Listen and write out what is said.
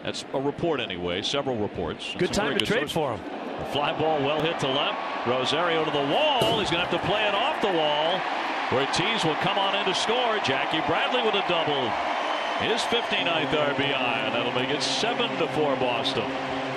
That's a report anyway. Several reports. Good time to trade for him. A fly ball well hit to left. Rosario to the wall. He's going to have to play it off the wall. Ortiz will come on in to score. Jackie Bradley with a double. His 59th RBI, and that'll make it 7-4 Boston.